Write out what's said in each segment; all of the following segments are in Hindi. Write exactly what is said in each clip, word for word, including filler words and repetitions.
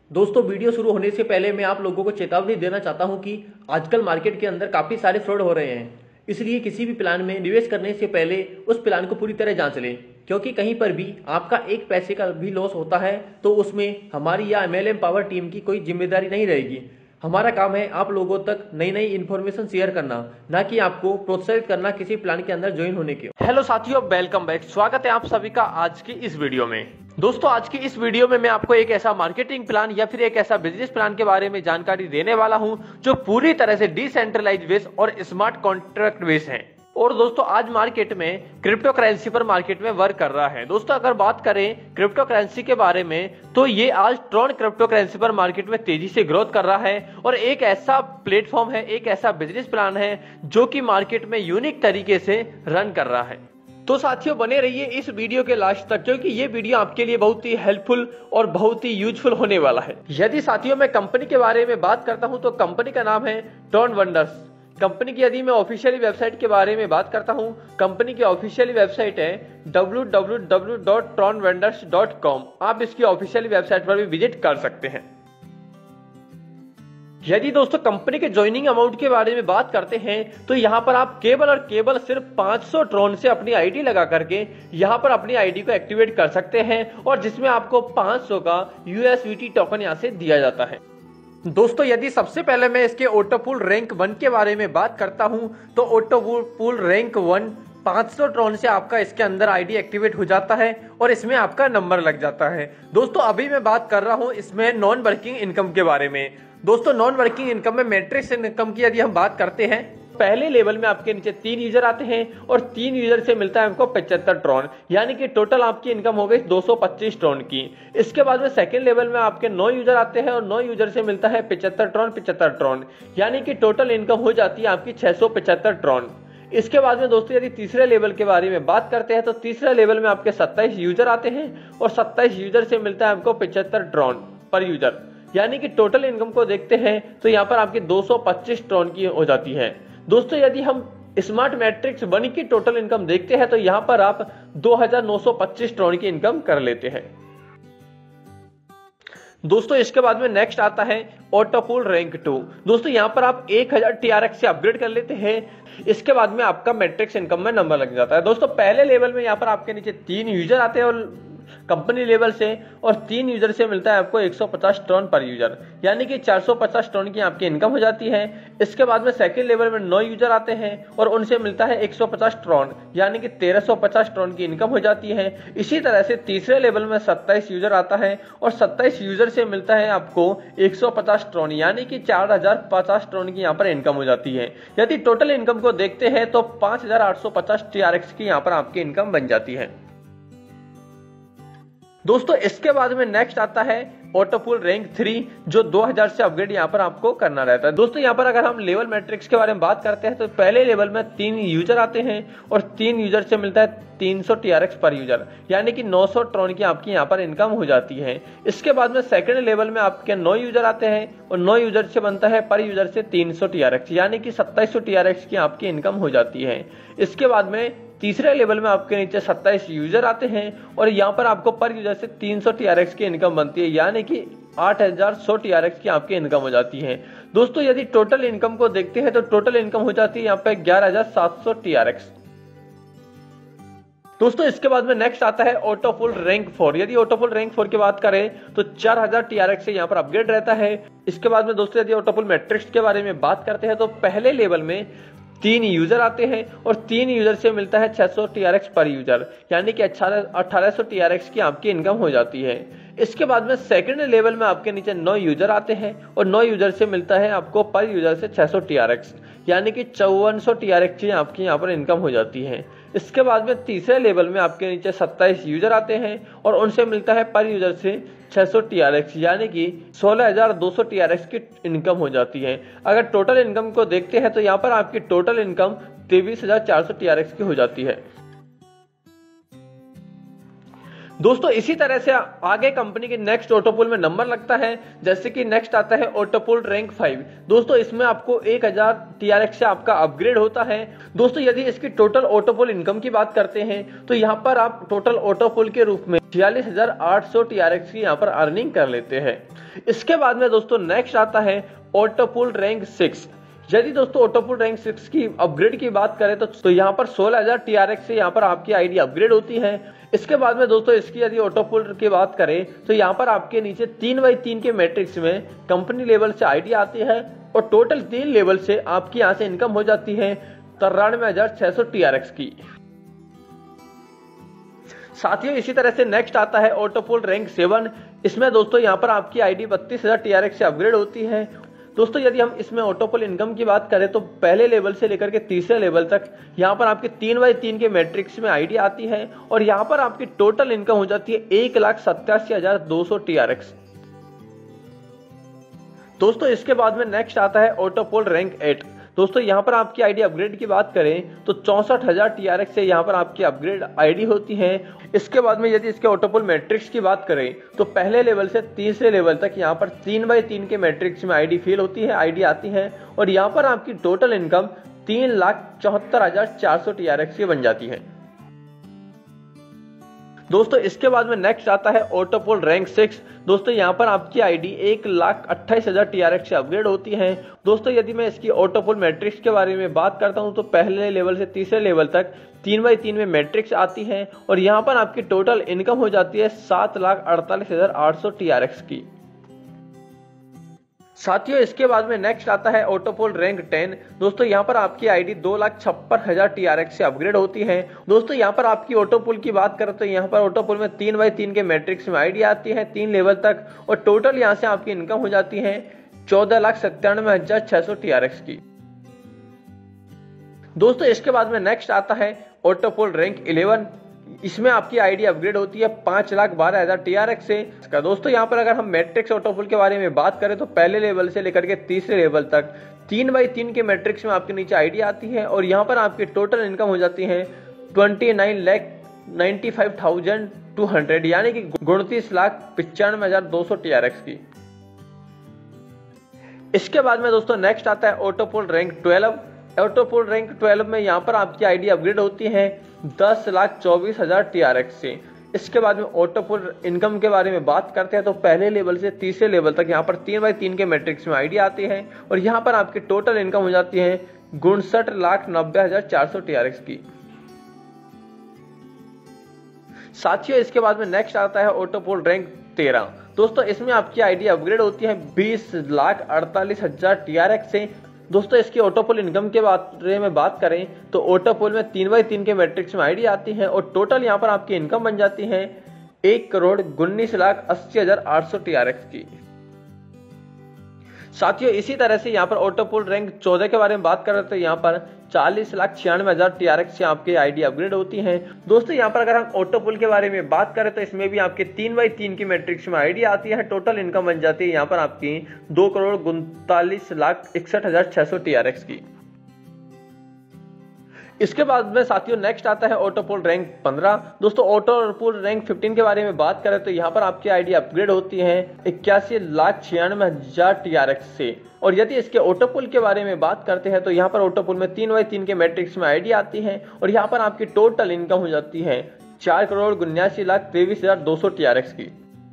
दोस्तों, वीडियो शुरू होने से पहले मैं आप लोगों को चेतावनी देना चाहता हूं कि आजकल मार्केट के अंदर काफ़ी सारे फ्रॉड हो रहे हैं। इसलिए किसी भी प्लान में निवेश करने से पहले उस प्लान को पूरी तरह जांच लें, क्योंकि कहीं पर भी आपका एक पैसे का भी लॉस होता है तो उसमें हमारी या एमएलएम पावर टीम की कोई जिम्मेदारी नहीं रहेगी। हमारा काम है आप लोगों तक नई नई इन्फॉर्मेशन शेयर करना, ना कि आपको प्रोत्साहित करना किसी प्लान के अंदर ज्वाइन होने के। हेलो साथियों, वेलकम बैक। स्वागत है आप सभी का आज की इस वीडियो में। दोस्तों, आज की इस वीडियो में मैं आपको एक ऐसा मार्केटिंग प्लान या फिर एक ऐसा बिजनेस प्लान के बारे में जानकारी देने वाला हूं जो पूरी तरह से डिसेंट्रलाइज बेस और स्मार्ट कॉन्ट्रैक्ट बेस है। और दोस्तों, आज मार्केट में क्रिप्टो करेंसी पर मार्केट में वर्क कर रहा है। दोस्तों, अगर बात करें क्रिप्टो करेंसी के बारे में तो ये आज ट्रॉन क्रिप्टो करेंसी पर मार्केट में तेजी से ग्रोथ कर रहा है और एक ऐसा प्लेटफॉर्म है, एक ऐसा बिजनेस प्लान है जो कि मार्केट में यूनिक तरीके से रन कर रहा है। तो साथियों, बने रहिए इस वीडियो के लास्ट तक, क्योंकि ये वीडियो आपके लिए बहुत ही हेल्पफुल और बहुत ही यूजफुल होने वाला है। यदि साथियों मैं कंपनी के बारे में बात करता हूं तो कंपनी का नाम है ट्रॉन वंडर्स। कंपनी की यदि मैं ऑफिशियली वेबसाइट के बारे में बात करता हूं, कंपनी की ऑफिशियली वेबसाइट है W W W dot Tron vendors dot com. आप इसकी ऑफिशियली वेबसाइट पर भी विजिट कर सकते हैं। यदि दोस्तों कंपनी के ज्वाइनिंग अमाउंट के बारे में बात करते हैं तो यहां पर आप केवल और केवल सिर्फ पाँच सौ ट्रॉन से अपनी आईडी लगा करके यहां पर अपनी आईडी को एक्टिवेट कर सकते हैं और जिसमें आपको पाँच सौ का यूएसवीटी टोकन यहां से दिया जाता है। दोस्तों, यदि सबसे पहले मैं इसके ऑटोपूल रैंक वन के बारे में बात करता हूं तो ऑटोपूल रैंक वन पाँच सौ ट्रॉन से आपका इसके अंदर आईडी एक्टिवेट हो जाता है और इसमें आपका नंबर लग जाता है। दोस्तों, अभी मैं बात कर रहा हूं इसमें नॉन वर्किंग इनकम के बारे में। दोस्तों, नॉन वर्किंग इनकम में मैट्रिक्स इनकम की यदि हम बात करते हैं, पहले लेवल में आपके नीचे तीन यूजर आते हैं और तीन यूजर से मिलता है आपको पचहत्तर ट्रॉन, यानी कि टोटल आपकी इनकम हो गई दो सौ पच्चीस ट्रॉन की। इसके बाद में सेकंड लेवल में आपके नौ यूजर आते हैं और नौ यूजर से मिलता है पचहत्तर ट्रॉन पचहत्तर ट्रॉन, यानी कि टोटल इनकम हो जाती है आपकी छह सौ पचहत्तर ट्रॉन। इसके बाद में दोस्तों यदि तीसरे लेवल के बारे में बात करते हैं तो तीसरे लेवल में आपके सत्ताईस यूजर आते हैं और सत्ताईस यूजर से मिलता है आपको पचहत्तर ट्रॉन पर यूजर, यानी कि टोटल इनकम को देखते हैं तो यहाँ पर आपकी दो सौ पच्चीस ट्रॉन की हो जाती है। दोस्तों, यदि हम स्मार्ट मैट्रिक्स वन की टोटल इनकम देखते हैं तो यहाँ पर आप दो हज़ार नौ सौ पच्चीस ट्रॉन की इनकम कर लेते हैं। दोस्तों, इसके बाद में नेक्स्ट आता है ऑटोपूल रैंक टू। दोस्तों, यहाँ पर आप एक हज़ार टीआरएक्स से अपग्रेड कर लेते हैं। इसके बाद में आपका मैट्रिक्स इनकम में नंबर लग जाता है। दोस्तों, पहले लेवल में यहाँ पर आपके नीचे तीन यूजर आते हैं और कंपनी लेवल से और तीन यूजर से मिलता है आपको एक सौ पचास ट्रॉन पर यूजर, यानी कि चार सौ पचास ट्रॉन की आपकी इनकम हो जाती है। इसके बाद में सेकंड लेवल में नौ यूजर आते हैं और उनसे मिलता है एक सौ पचास ट्रॉन, यानी कि तेरह सौ पचास ट्रॉन की इनकम हो जाती है। इसी तरह से तीसरे लेवल में सत्ताईस यूजर आता है और सत्ताईस यूजर से मिलता है आपको एक सौ पचास ट्रॉन, यानी कि चार हजार पचास ट्रॉन की यहाँ पर इनकम हो जाती है। यदि टोटल इनकम को देखते हैं तो पांच हजार आठ सौ पचास टीआरएक्स की यहाँ पर आपकी इनकम बन जाती है। दोस्तों, इसके बाद में नेक्स्ट आता है ऑटोपूल रैंक थ्री, जो दो हज़ार से अपग्रेड यहाँ पर आपको करना रहता है। दोस्तों, यहाँ पर अगर हम लेवल मैट्रिक्स के बारे में बात करते हैं तो पहले लेवल में तीन यूजर आते हैं और तीन यूजर से मिलता है तीन सौ टीआरएक्स पर यूजर, यानी कि नौ सौ ट्रॉन की आपकी यहाँ पर इनकम हो जाती है। इसके बाद में सेकंड लेवल में आपके नौ यूजर आते हैं और नौ यूजर से बनता है पर यूजर से तीन सौ टीआरएक्स, यानी कि सत्ताईस सौ टीआरएक्स की आपकी इनकम हो जाती है। इसके बाद में तीसरे लेवल में आपके नीचे सत्ताईस यूजर आते हैं और यहाँ पर आपको पर यूजर से तीन सौ टीआरएक्स की इनकम बनती है, यानी कि आठ हज़ार सौ टीआरएक्स की आपकी इनकम हो जाती है। दोस्तों, यदि टोटल इनकम को देखते हैं तो टोटल इनकम हो जाती है यहाँ पे ग्यारह हज़ार सात सौ टीआरएक्स। दोस्तों, इसके बाद में नेक्स्ट आता है ऑटोपूल रैंक फोर। यदि ऑटोपूल रैंक फोर की बात करें तो चार हज़ार टीआरएक्स से यहाँ पर अपग्रेड रहता है। इसके बाद में दोस्तों यदि ऑटोपूल मैट्रिक्स के बारे में बात करते हैं तो पहले लेवल में तीन यूजर आते हैं और तीन यूजर से मिलता है छह सौ टीआरएक्स पर यूजर, यानी कि अठारह सौ टीआरएक्स की आपकी इनकम हो जाती है। इसके बाद में सेकंड लेवल में आपके नीचे नौ यूजर आते हैं और नौ यूजर से मिलता है आपको पर यूजर से छह सौ टीआरएक्स, यानी कि चौवन सौ टीआरएक्स की आपकी यहाँ पर इनकम हो जाती है। इसके बाद में तीसरे लेवल में आपके नीचे सत्ताईस यूजर आते हैं और उनसे मिलता है पर यूजर से छह सौ टीआरएक्स, यानी कि सोलह हज़ार दो सौ टीआरएक्स की इनकम हो जाती है। अगर टोटल इनकम को देखते हैं तो यहाँ पर आपकी टोटल इनकम तेईस हज़ार चार सौ टीआरएक्स की हो जाती है। दोस्तों इसी तरह से आगे कंपनी के नेक्स्ट ऑटोपुल में नंबर लगता है, जैसे कि नेक्स्ट आता है ऑटोपुल रैंक फाइव। दोस्तों इसमें आपको एक हज़ार टीआरएक्स से आपका अपग्रेड होता है। दोस्तों यदि इसकी टोटल ऑटोपुल इनकम की बात करते हैं तो यहाँ पर आप टोटल ऑटोपुल के रूप में छियालीस हजार आठ सौ टीआरएक्स की यहाँ पर अर्निंग कर लेते हैं। इसके बाद में दोस्तों नेक्स्ट आता है ऑटोपुल रैंक सिक्स। यदि दोस्तों ऑटोपुल रैंक सिक्स की अपग्रेड की बात करें तो, तो यहाँ पर सोलह हजार टीआरएक्स से यहाँ पर आपकी आईडी अपग्रेड होती है। इसके बाद में दोस्तों इसकी यदि ऑटोपुल की बात करें तो यहाँ पर आपके नीचे तीन बाई तीन के मैट्रिक्स में कंपनी लेवल से आईडी आती है और टोटल तीन लेवल से आपकी यहाँ से इनकम हो जाती है तिरानवे हजार छह सौ टीआरएक्स की। साथियों इसी तरह से नेक्स्ट आता है ऑटोपुल रैंक सेवन। इसमें दोस्तों यहाँ पर आपकी आईडी बत्तीस हजार टीआरएक्स से अपग्रेड होती है। दोस्तों यदि हम इसमें ऑटोपुल इनकम की बात करें तो पहले लेवल से लेकर के तीसरे लेवल तक यहाँ पर आपके तीन बाई तीन के मैट्रिक्स में आईडी आती है और यहाँ पर आपकी टोटल इनकम हो जाती है एक लाख सत्तासी हजार दो सौ टीआरएक्स। दोस्तों इसके बाद में नेक्स्ट आता है ऑटोपुल रैंक एट। दोस्तों यहाँ पर आपकी आईडी अपग्रेड की बात करें तो चौसठ हजार टीआरएक्स से यहाँ पर आपकी अपग्रेड आईडी होती है। इसके बाद में यदि इसके ऑटोपुल मैट्रिक्स की बात करें तो पहले लेवल से तीसरे लेवल तक यहाँ पर तीन बाई तीन के मैट्रिक्स में आईडी फिल होती है, आईडी आती है और यहाँ पर आपकी टोटल इनकम तीन लाख चौहत्तर हजार चार सौ टीआरएक्स की बन जाती है। दोस्तों इसके बाद में नेक्स्ट आता है ऑटोपुल रैंक सिक्स। दोस्तों यहाँ पर आपकी आईडी एक लाख अट्ठाईस हजार टीआरएक्स से अपग्रेड होती है। दोस्तों यदि मैं इसकी ऑटोपुल मैट्रिक्स के बारे में बात करता हूँ तो पहले लेवल से तीसरे लेवल तक तीन बाई तीन में मैट्रिक्स आती है और यहाँ पर आपकी टोटल इनकम हो जाती है सात लाख अड़तालीस हजार आठ सौ टीआरएक्स की। साथियों इसके बाद में नेक्स्ट आता है ऑटोपुल रैंक टेन। दोस्तों यहाँ पर आपकी आईडी दो लाख छप्पन हजार टीआरएक्स से अपग्रेड होती है। दोस्तों यहाँ पर आपकी ऑटोपुल की बात करें तो यहाँ पर ऑटोपुल में तीन बाई तीन के मैट्रिक्स में आईडी आती है तीन लेवल तक और टोटल यहाँ से आपकी इनकम हो जाती है चौदह लाख सत्तानवे हजार छह सौ टीआरएक्स की। दोस्तों इसके बाद में नेक्स्ट आता है ऑटोपुल रैंक इलेवन। इसमें आपकी आईडी अपग्रेड होती है पांच लाख बारह हजार टीआरएक्स से। दोस्तों यहाँ पर अगर हम मैट्रिक्स ऑटोपुल के बारे में बात करें तो पहले लेवल से लेकर के तीसरे लेवल तक तीन बाई तीन के मैट्रिक्स में आपके नीचे आईडी आती है और यहाँ पर आपकी टोटल इनकम हो जाती है twenty nine lakh ninety five thousand two hundred यानी कि उनतीस लाख पिचानवे हजार दो सौ टीआरएक्स की। इसके बाद में दोस्तों नेक्स्ट आता है autopool rank twelve. Autopool rank twelve में यहाँ पर आपकी आईडी अपग्रेड होती है दस लाख चौबीस हजार टीआरएक्स से। इसके बाद में ऑटोपुल इनकम के बारे में बात करते हैं तो पहले लेवल से तीसरे लेवल तक यहाँ पर तीन बाई तीन के मैट्रिक्स में आईडी आती है और यहाँ पर आपकी टोटल इनकम हो जाती है उनसठ लाख नब्बे हजार चार सौ टीआरएक्स की। साथियों इसके बाद में नेक्स्ट आता है ऑटोपुल रैंक तेरह। दोस्तों इसमें आपकी आईडी अपग्रेड होती है बीस लाख अड़तालीस हजार टीआरएक्स से। दोस्तों इसकी ऑटोपुल इनकम के बारे में बात करें तो ऑटोपुल में तीन बाई तीन के मैट्रिक्स में आईडी आती है और टोटल यहाँ पर आपकी इनकम बन जाती है एक करोड़ उन्नीस लाख अस्सी हजार आठ सौ टीआरएक्स की। साथियों इसी तरह से यहाँ पर ऑटोपुल रैंक चौदह के बारे में बात करें तो यहाँ पर चालीस लाख छियानवे हजार टीआरएक्स से आपकी आईडी अपग्रेड होती है। दोस्तों यहाँ पर अगर हम ऑटोपुल के बारे में बात करें तो इसमें भी आपके तीन बाई तीन की मैट्रिक्स में आईडी आती है। टोटल इनकम बन जाती है यहाँ पर आपकी दो करोड़ उनतालीस लाख इकसठ हजार छह सौ टीआरएक्स की। इसके बाद में साथियों नेक्स्ट आता है ऑटोपुल रैंक पंद्रह। दोस्तों ऑटोपुल रैंक पंद्रह के बारे में बात करें तो यहाँ पर आपकी आईडी अपग्रेड होती है इक्यासी लाख छियानवे हजार टीआरएक्स से और यदि इसके ऑटोपुल के बारे में बात करते हैं तो यहाँ पर ऑटोपुल में तीन बाई तीन के मैट्रिक्स में आईडी आती है और यहाँ पर आपकी टोटल इनकम हो जाती है चार करोड़ उन्यासी लाख तेईस हजार दो सौ टीआरएक्स की।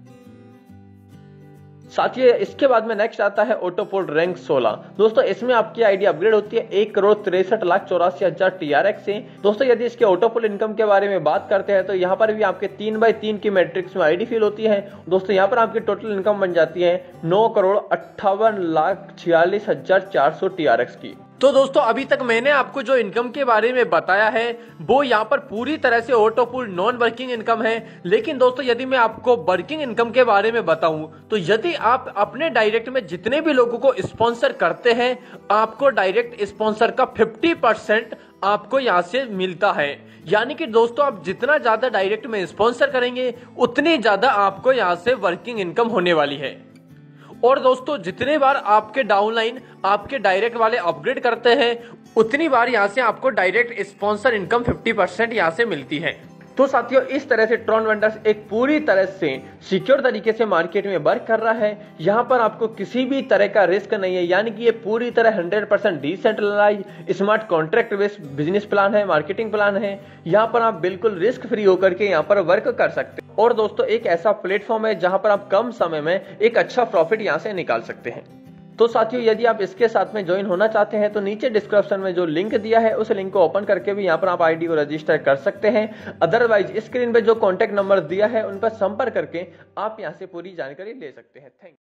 साथियों इसके बाद में नेक्स्ट आता है ऑटोपुल रैंक सोलह। दोस्तों इसमें आपकी आईडी अपग्रेड होती है एक करोड़ तिरसठ लाख चौरासी हजार टीआरएक्स से। दोस्तों यदि इसके ऑटोपुल इनकम के बारे में बात करते हैं तो यहाँ पर भी आपके तीन बाई तीन की मैट्रिक्स में आईडी फिल होती है। दोस्तों यहाँ पर आपकी टोटल इनकम बन जाती है नौ करोड़ अट्ठावन लाख छियालीस हजार चार सौ टीआरएक्स की। तो दोस्तों अभी तक मैंने आपको जो इनकम के बारे में बताया है वो यहाँ पर पूरी तरह से ऑटोपुल नॉन वर्किंग इनकम है। लेकिन दोस्तों यदि मैं आपको वर्किंग इनकम के बारे में बताऊं तो यदि आप अपने डायरेक्ट में जितने भी लोगों को स्पॉन्सर करते हैं आपको डायरेक्ट स्पॉन्सर का पचास परसेंट आपको यहाँ से मिलता है। यानी कि दोस्तों आप जितना ज्यादा डायरेक्ट में स्पॉन्सर करेंगे उतनी ज्यादा आपको यहाँ से वर्किंग इनकम होने वाली है। और दोस्तों जितने बार आपके डाउनलाइन आपके डायरेक्ट वाले अपग्रेड करते हैं उतनी बार यहाँ से आपको डायरेक्ट स्पॉन्सर इनकम पचास परसेंट यहाँ से मिलती है। तो साथियों इस तरह से ट्रॉन वेंडर्स एक पूरी तरह से सिक्योर तरीके से मार्केट में वर्क कर रहा है। यहाँ पर आपको किसी भी तरह का रिस्क नहीं है, यानी कि ये पूरी तरह hundred percent decentralize smart contract based business plan है, मार्केटिंग प्लान है। यहाँ पर आप बिल्कुल रिस्क फ्री होकर के यहाँ पर वर्क कर सकते हैं और दोस्तों एक ऐसा प्लेटफॉर्म है जहां पर आप कम समय में एक अच्छा प्रॉफिट यहां से निकाल सकते हैं। तो साथियों यदि आप इसके साथ में ज्वाइन होना चाहते हैं तो नीचे डिस्क्रिप्शन में जो लिंक दिया है उस लिंक को ओपन करके भी यहाँ पर आप आईडी को रजिस्टर कर सकते हैं। अदरवाइज स्क्रीन पे जो कॉन्टैक्ट नंबर दिया है उन पर संपर्क करके आप यहाँ से पूरी जानकारी ले सकते हैं। Thank you.